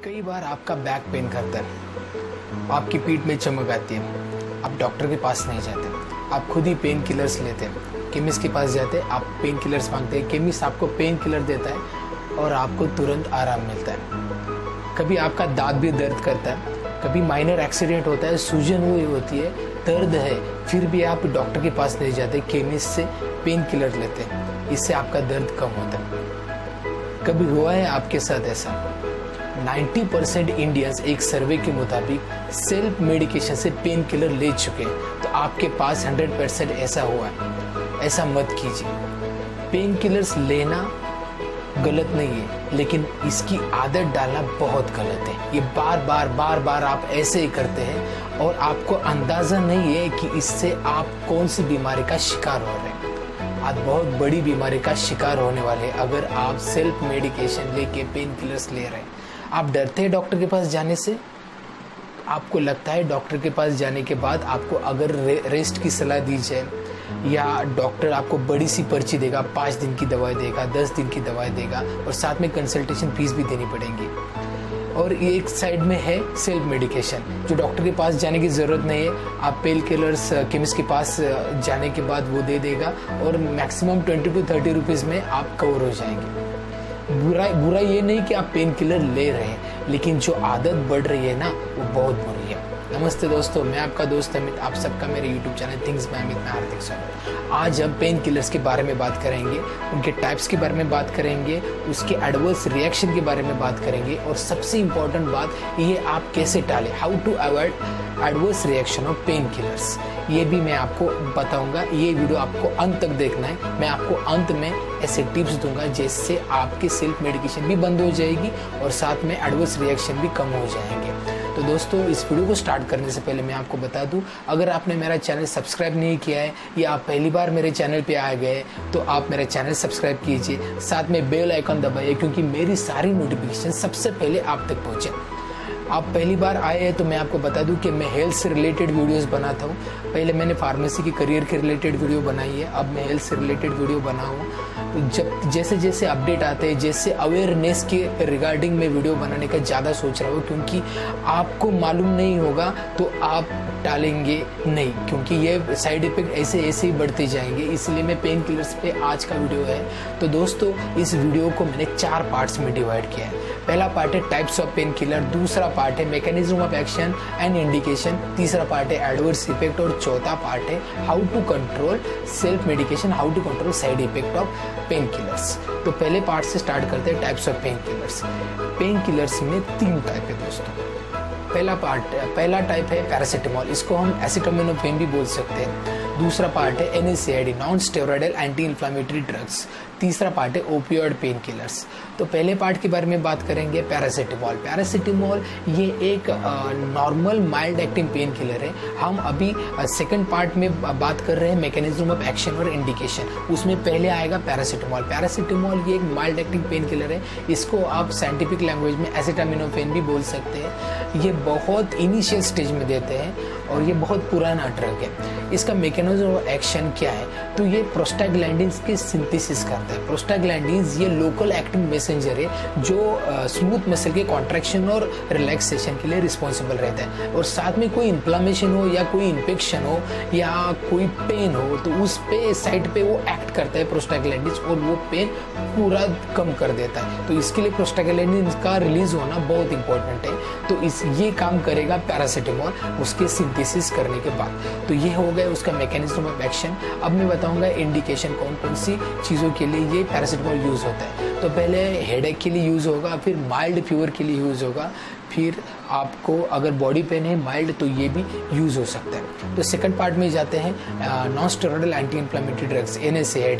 कई बार आपका back pain करता है, आपकी पीठ में चमक आती है, आप डॉक्टर के पास नहीं जाते, आप खुद ही पेन किलर्स लेते हैं, केमिस्ट के पास जाते हैं, आप पेन किलर्स मांगते हैं, केमिस्ट आपको पेन किलर देता है और आपको तुरंत आराम मिलता है। कभी आपका दांत भी दर्द करता है, कभी माइनर एक्सीडेंट होता है, सूजन हुई होती है, दर्द है, फिर भी आप डॉक्टर के पास नहीं जाते, केमिस्ट से पेन किलर लेते हैं, इससे आपका दर्द कम होता है। कभी हुआ है आपके साथ ऐसा? 90% इंडियंस एक सर्वे के मुताबिक सेल्फ मेडिकेशन से पेन किलर ले चुके हैं, तो आपके पास 100% ऐसा हुआ है। ऐसा मत कीजिए। पेन किलर्स लेना गलत नहीं है, लेकिन इसकी आदत डालना बहुत गलत है। ये बार बार आप ऐसे ही करते हैं और आपको अंदाजा नहीं है कि इससे आप कौन सी बीमारी का शिकार हो रहे हैं। आप बहुत बड़ी बीमारी का शिकार होने वाले हैं अगर आप सेल्फ मेडिकेशन लेके पेन किलर्स ले रहे हैं। आप डरते हैं डॉक्टर के पास जाने से। आपको लगता है डॉक्टर के पास जाने के बाद आपको अगर रेस्ट की सलाह दी जाए या डॉक्टर आपको बड़ी सी पर्ची देगा, 5 दिन की दवाई देगा, 10 दिन की दवाई देगा और साथ में कंसल्टेशन फीस भी देनी पड़ेगी। और ये एक साइड में है सेल्फ मेडिकेशन, जो डॉक्टर के पास जाने की ज़रूरत नहीं है। आप पेन किलर्स केमिस्ट के पास जाने के बाद वो दे देगा और मैक्सिमम 20 to 30 रुपीज़ में आप कवर हो जाएंगे। बुरा ये नहीं कि आप पेन किलर ले रहे हैं, लेकिन जो आदत बढ़ रही है ना, वो बहुत बुरी है। नमस्ते दोस्तों, मैं आपका दोस्त अमित, आप सबका मेरे YouTube channel things by Amit में हार्दिक स्वागत। आज हम पेन किलर्स के बारे में बात करेंगे, उनके टाइप्स के बारे में बात करेंगे, उसके एडवर्स रिएक्शन के बारे में बात करेंगे और सबसे इम्पोर्टेंट बात ये आप कैसे टालें, how to avoid adverse reaction of painkillers, ये भी मैं आपको बताऊंगा। ये वीडियो आपको अंत तक देखना है। मैं आपको अंत में ऐसे टिप्स दूंगा जिससे आपकी सेल्फ मेडिकेशन भी बंद हो जाएगी और साथ में एडवर्स रिएक्शन भी कम हो जाएंगे। तो दोस्तों, इस वीडियो को स्टार्ट करने से पहले मैं आपको बता दूं, अगर आपने मेरा चैनल सब्सक्राइब नहीं किया है या आप पहली बार मेरे चैनल पे आ गए तो आप मेरा चैनल सब्सक्राइब कीजिए, साथ में बेल आइकन दबाइए, क्योंकि मेरी सारी नोटिफिकेशन सबसे पहले आप तक पहुँचे। आप पहली बार आए हैं तो मैं आपको बता दूं कि मैं हेल्थ से रिलेटेड वीडियोस बनाता हूं। पहले मैंने फार्मेसी की करियर के रिलेटेड वीडियो बनाई है, अब मैं हेल्थ से रिलेटेड वीडियो बनाऊँ। तो जब जैसे अपडेट आते हैं, जैसे अवेयरनेस के रिगार्डिंग में वीडियो बनाने का ज़्यादा सोच रहा हूँ, क्योंकि आपको मालूम नहीं होगा तो आप टालेंगे नहीं, क्योंकि ये साइड इफेक्ट ऐसे ही बढ़ते जाएंगे। इसलिए मैं पेन किलर्स पे आज का वीडियो है। तो दोस्तों, इस वीडियो को मैंने 4 पार्ट्स में डिवाइड किया है। पहला पार्ट है टाइप्स ऑफ पेन किलर, दूसरा पार्ट है mechanism of action and indication, तीसरा पार्ट है एडवर्स इफेक्ट और चौथा पार्ट है how to control self medication, how to control side effect of painkillers. तो पहले पार्ट से स्टार्ट करते हैं, types of painkillers. Painkillers में 3 टाइप है दोस्तों। पहला टाइप है पैरासीटामोल, इसको हम एसिटामिनोफेन भी बोल सकते हैं। दूसरा पार्ट है NSAID, non steroidal anti inflammatory drugs. तीसरा पार्ट है ओपियोइड पेन किलर्स। तो पहले पार्ट के बारे में बात करेंगे, पैरासीटामोल। पैरासीटामोल ये एक normal mild acting painkiller है। हम अभी सेकंड पार्ट में बात कर रहे हैं मैकेनिज्म ऑफ एक्शन और इंडिकेशन, उसमें पहले आएगा पैरासीटामोल। पैरासीटामोल ये एक माइल्ड एक्टिंग पेन किलर है, इसको आप साइंटिफिक लैंग्वेज में एसिटामिनोफेन भी बोल सकते हैं। ये बहुत इनिशियल स्टेज में देते हैं और ये बहुत पुराना ड्रग है। इसका मैकेनिज्म ऑफ एक्शन क्या है? तो ये प्रोस्टाग्लैंडिन्स की सिंथेसिस करता है। प्रोस्टाग्लैंडिन्स ये लोकल एक्टिंग मैसेंजर है जो स्मूथ मसल के कॉन्ट्रैक्शन और रिलैक्सेशन के लिए रिस्पॉन्सिबल रहता है। और साथ में कोई इन्फ्लामेशन हो या कोई इन्फेक्शन हो या कोई पेन हो तो उस पे साइड पे वो एक्ट करता है प्रोस्टाग्लैंडिन्स और वो पेन पूरा कम कर देता है। तो इसके लिए प्रोस्टाग्लैंडिन्स का रिलीज होना बहुत इंपॉर्टेंट है। तो ये काम करेगा पैरासीटामोल उसके सिंथेसिस करने के बाद। तो ये हो गया उसका मैकेनिज्म ऑफ एक्शन। अब मैं बताऊंगा इंडिकेशन कौन कौन सी चीज़ों के लिए ये पैरासीटामोल यूज़ होता है। तो पहले हेडेक के लिए यूज़ होगा, फिर माइल्ड फीवर के लिए यूज़ होगा, फिर आपको अगर बॉडी पेन है माइल्ड तो ये भी यूज़ हो सकता है। तो सेकंड पार्ट में जाते हैं, non steroidal anti inflammatory drugs NSAID।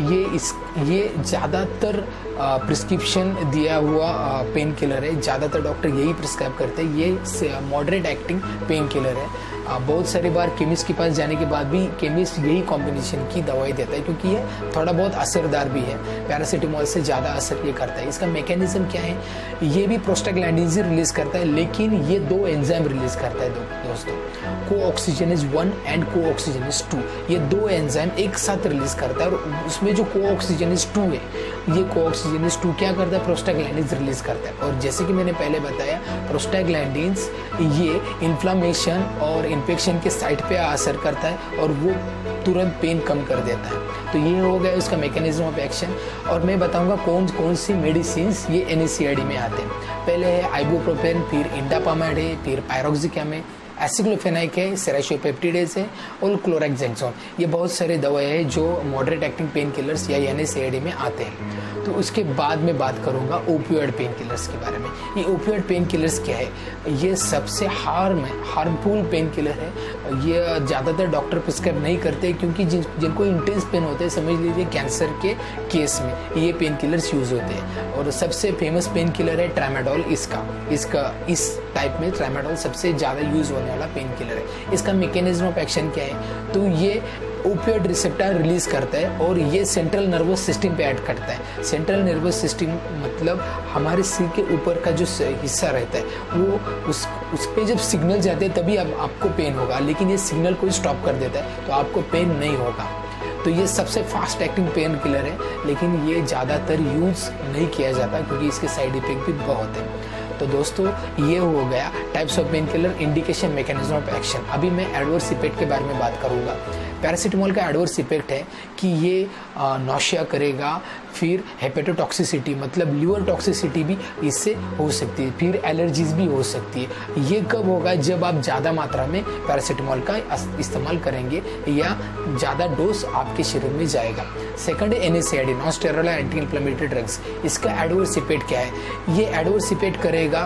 ये ज़्यादातर प्रिस्क्रिप्शन दिया हुआ पेन किलर है, ज़्यादातर डॉक्टर यही प्रिस्क्राइब करते हैं। ये मॉडरेट एक्टिंग पेन किलर है। बहुत सारी बार केमिस्ट के पास जाने के बाद भी केमिस्ट यही कॉम्बिनेशन की दवाई देता है, क्योंकि ये थोड़ा बहुत असरदार भी है, पैरासीटामोल से ज़्यादा असर ये करता है। इसका मैकेनिज्म क्या है, ये भी प्रोस्टाग्लैंडिन रिलीज करता है, लेकिन ये 2 एंजाइम रिलीज करता है दोस्तों, कोऑक्सीजनेज 1 एंड कोऑक्सीजनेज 2। ये 2 एंजाइम एक साथ रिलीज करता है, और उसमें जो कोऑक्सीजनेज 2 है, ये कोऑक्सीजनेज 2 क्या करता है, प्रोस्टाग्लैंडिन रिलीज करता है। और जैसे कि मैंने पहले बताया, प्रोस्टाग्लैंडिन्स ये इन्फ्लामेशन और इन्फेक्शन के साइट पे असर करता है, और वो तुरंत पेन कम कर देता है। तो ये हो गया उसका मैकेनिज्म ऑफ एक्शन। और मैं बताऊंगा कौन कौन सी मेडिसिन ये NSAID में आते हैं। पहले है आइबुप्रोफेन, फिर इंडापामाइड है, फिर पायरोक्सिकैम है, एसिक्लोफेनाइक है, सेराशोपेप्टिडेज है और क्लोरेक्सेंसोन। ये बहुत सारे दवाएं हैं जो मॉडरेट एक्टिंग पेन किलर्स या NSAID में आते हैं। तो उसके बाद मैं बात करूंगा ओपियोइड पेन किलर्स के बारे में। ये ओपियोइड पेन किलर्स क्या है, ये सबसे हार्मफुल पेन किलर है। ये ज़्यादातर डॉक्टर प्रिस्क्राइब नहीं करते, क्योंकि जिनको इंटेंस पेन होते हैं, समझ लीजिए कैंसर के केस में ये पेन किलर्स यूज होते हैं। और सबसे फेमस पेन किलर है ट्रामाडोल। इस टाइप में ट्रामाडोल सबसे ज़्यादा यूज होने वाला पेन किलर है। इसका मैकेनिज्म ऑफ एक्शन क्या है, तो ये ओपियोइड रिसेप्टर रिलीज करता है, और ये सेंट्रल नर्वस सिस्टम पे ऐड करता है। सेंट्रल नर्वस सिस्टम मतलब हमारे सिर के ऊपर का जो हिस्सा रहता है, वो उस पे जब सिग्नल जाते हैं तभी आपको पेन होगा, लेकिन ये सिग्नल को स्टॉप कर देता है तो आपको पेन नहीं होगा। तो ये सबसे फास्ट एक्टिंग पेन किलर है, लेकिन ये ज़्यादातर यूज नहीं किया जाता, क्योंकि इसके साइड इफेक्ट भी बहुत है। तो दोस्तों ये हो गया types of painkiller, indication, mechanism of action. अभी मैं एडवर्स इफेक्ट के बारे में बात करूंगा। पैरासीटामोल का एडवर्स इफेक्ट है कि ये नौशिया करेगा, फिर हेपेटोटॉक्सिसिटी मतलब लिवर टॉक्सिसिटी भी इससे हो सकती है, फिर एलर्जीज भी हो सकती है। ये कब होगा, जब आप ज़्यादा मात्रा में पैरासीटामोल का इस्तेमाल करेंगे या ज़्यादा डोज आपके शरीर में जाएगा। सेकंड है NSAID, non steroidal anti inflammatory drugs. इसका एडवर्स इफेक्ट क्या है, ये एडवर्स इफेक्ट करेगा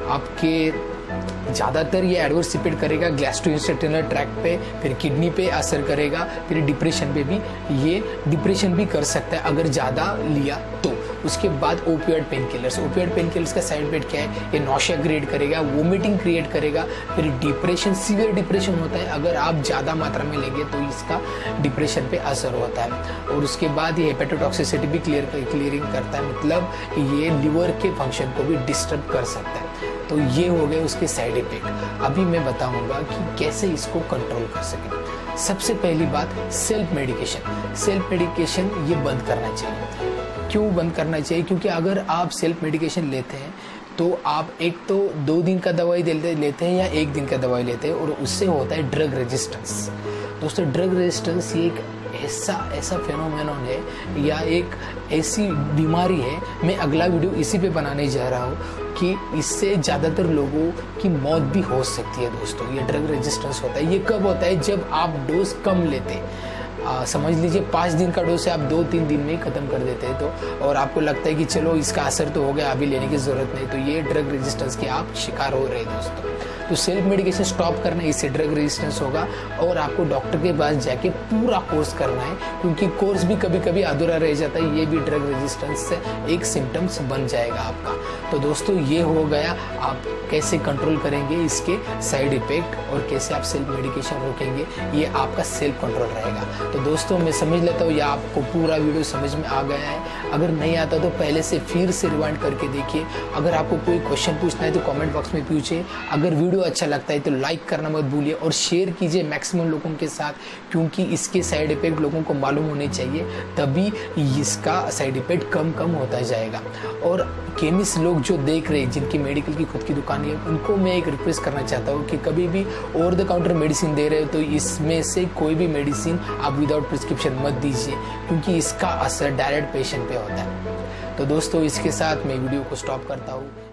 आपके, ज़्यादातर ये एडवर्स इफेक्ट करेगा गैस्ट्रोइंटेस्टाइनल ट्रैक्ट पे, फिर किडनी पे असर करेगा, फिर डिप्रेशन पे भी, ये डिप्रेशन भी कर सकता है अगर ज़्यादा लिया तो। उसके बाद opioid painkillers. Opioid painkillers का साइड इफेक्ट क्या है, ये नौशिया क्रिएट करेगा, वोमिटिंग क्रिएट करेगा, फिर डिप्रेशन, सीवियर डिप्रेशन होता है अगर आप ज़्यादा मात्रा में लेंगे तो इसका डिप्रेशन पे असर होता है। और उसके बाद ये हेपेटोटॉक्सिसिटी भी क्लियरिंग करता है, मतलब ये लिवर के फंक्शन को भी डिस्टर्ब कर सकता है। तो ये हो गए उसके साइड इफेक्ट। अभी मैं बताऊंगा कि कैसे इसको कंट्रोल कर सकें। सबसे पहली बात, सेल्फ मेडिकेशन। सेल्फ मेडिकेशन ये बंद करना चाहिए। क्यों बंद करना चाहिए, क्योंकि अगर आप सेल्फ मेडिकेशन लेते हैं तो आप एक तो 2 दिन का दवाई लेते हैं या 1 दिन का दवाई लेते हैं, और उससे होता है ड्रग रेजिस्टेंस। दोस्तों ड्रग रेजिस्टेंस ये एक ऐसा फेनोमेनन है या एक ऐसी बीमारी है, मैं अगला वीडियो इसी पे बनाने जा रहा हूँ कि इससे ज़्यादातर लोगों की मौत भी हो सकती है। दोस्तों ये ड्रग रेजिस्टेंस होता है, ये कब होता है, जब आप डोज कम लेते हैं। समझ लीजिए 5 दिन का डोज से आप 2-3 दिन में ही खत्म कर देते हैं, तो और आपको लगता है कि चलो इसका असर तो हो गया, अभी लेने की जरूरत नहीं, तो ये ड्रग रेजिस्टेंस के आप शिकार हो रहे हैं दोस्तों। तो सेल्फ मेडिकेशन स्टॉप करना है, इससे ड्रग रेजिस्टेंस होगा, और आपको डॉक्टर के पास जाके पूरा कोर्स करना है, क्योंकि कोर्स भी कभी कभी अधूरा रह जाता है, ये भी ड्रग रेजिस्टेंस से एक सिम्टम्स बन जाएगा आपका। तो दोस्तों ये हो गया आप कैसे कंट्रोल करेंगे इसके साइड इफेक्ट, और कैसे आप सेल्फ मेडिकेशन रोकेंगे, ये आपका सेल्फ कंट्रोल रहेगा। तो दोस्तों मैं समझ लेता हूँ ये आपको पूरा वीडियो समझ में आ गया है। अगर नहीं आता तो पहले से फिर से रिवाइंड करके देखिए। अगर आपको कोई क्वेश्चन पूछना है तो कमेंट बॉक्स में पूछिए। अगर वीडियो अच्छा लगता है तो लाइक करना मत भूलिए, और शेयर कीजिए मैक्सिमम लोगों के साथ, क्योंकि इसके साइड इफेक्ट लोगों को मालूम होने चाहिए, तभी इसका साइड इफेक्ट कम होता जाएगा। और केमिस्ट लोग जो देख रहे हैं, जिनकी मेडिकल की खुद की दुकान है, उनको मैं एक रिक्वेस्ट करना चाहता हूँ कि कभी भी ओवर द काउंटर मेडिसिन दे रहे हो तो इसमें से कोई भी मेडिसिन आप विदाउट प्रिस्क्रिप्शन मत दीजिए, क्योंकि इसका असर डायरेक्ट पेशेंट पे होता है। तो दोस्तों इसके साथ मैं वीडियो को स्टॉप करता हूँ।